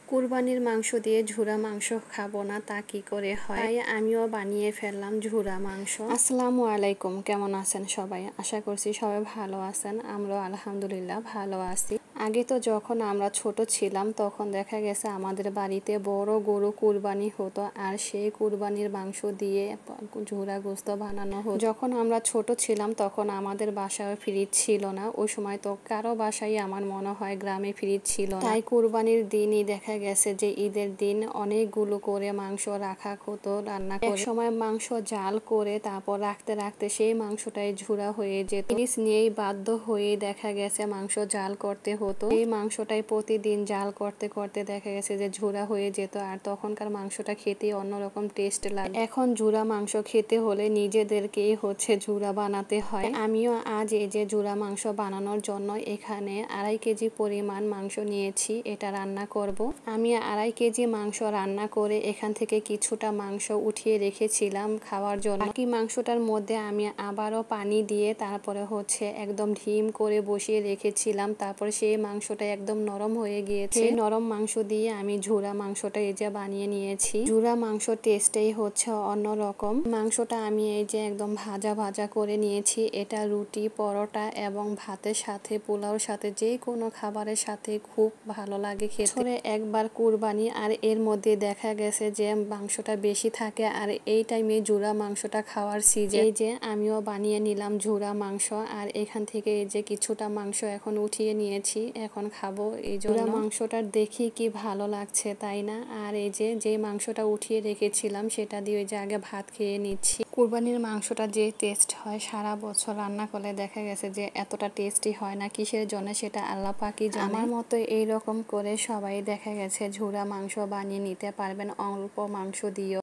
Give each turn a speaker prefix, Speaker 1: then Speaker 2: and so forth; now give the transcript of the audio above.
Speaker 1: কুরবানির মাংস দিয়ে ঝুরা মাংস খাবো না তা কি করে হয়, তাই আমিও বানিয়ে ফেললাম ঝুরা মাংস। আসসালামু আলাইকুম, কেমন আছেন সবাই? আশা করছি সবাই ভালো আছেন। আমরাও আলহামদুলিল্লাহ ভালো আছি। আগে তো যখন আমরা ছোট ছিলাম তখন দেখা গেছে আমাদের বাড়িতে বড় গরু কুরবানি হতো, আর সেই কুরবানির মাংস দিয়ে ঝুরা গোস্ত বানানো হতো। যখন আমরা ছোট ছিলাম তখন আমাদের বাসায় ফ্রিজ ছিল না, ওই সময় তো কারো বাসায় আমার মনে হয় গ্রামে ফ্রিজ ছিল না, তাই কুরবানির দিনই দেখা গেছে যে ঈদের দিন অনেকগুলো করে মাংস রাখা হতো রান্না করে। এক সময় মাংস জাল করে তারপর রাখতে রাখতে সেই মাংসটাই ঝুরা হয়ে যেত। ফ্রিজ নিয়েই বাধ্য হয়ে দেখা গেছে মাংস জাল করতে হতো। এই মাংসটাই প্রতিদিন জাল করতে করতে দেখা গেছে যে ঝুরা হয়ে যেত, আর তখনকার মাংসটা খেতে অন্যরকম টেস্ট লাগে। এখন ঝুরা মাংস খেতে হলে নিজেদেরকেই ঝুরা বানাতে হয়। আমিও আজ এই যে ঝুরা মাংস বানানোর জন্য এখানে 2.5 কেজি পরিমাণ মাংস নিয়েছি, এটা রান্না করব। আমি 2.5 কেজি মাংস রান্না করে এখান থেকে কিছুটা মাংস উঠিয়ে রেখেছিলাম খাওয়ার জন্য। বাকি মাংসটার মধ্যে আমি আবারও পানি দিয়ে তারপরে একদম ঢিম করে বসিয়ে রেখেছিলাম। তারপরে সেই মাংসটা একদম নরম হয়ে গিয়েছে। সেই নরম মাংস দিয়ে আমি ঝুরা মাংসটা এই যে বানিয়ে নিয়েছি। ঝুরা মাংস টেস্টেই অন্যরকম। মাংসটা আমি এই যে একদম ভাজা ভাজা করে নিয়েছি। এটা রুটি, পরোটা এবং ভাতের সাথে, পোলাওর সাথে, যে কোনো খাবারের সাথে খুব ভালো লাগে খেতে। একবার কুরবানি, আর এর মধ্যে দেখা গেছে যে মাংসটা বেশি থাকে, আর এই টাইমে ঝুরা মাংসটা খাওয়ার সিজন। এই যে আমিও বানিয়ে নিলাম ঝুরা মাংস, আর এখান থেকে এই যে কিছুটা মাংস এখন উঠিয়ে নিয়েছি, এখন খাবো। এই ঝুরা মাংসটা দেখি কি ভালো লাগছে, তাই না? আর এই যে মাংসটা উঠিয়ে রেখেছিলাম সেটা দিয়ে ওই যে আগে ভাত খেয়ে নিচ্ছি। কুরবানির মাংসটা যে টেস্ট হয় সারা বছর রান্না করলে দেখা গেছে যে এতটা টেস্টি হয় না। কিসের জন্য সেটা আল্লাহ পাকই জানে। আমার মতো এইরকম করে সবাই দেখা গেছে ঝুরা মাংস বানিয়ে নিতে পারবেন অল্প মাংস দিয়েও।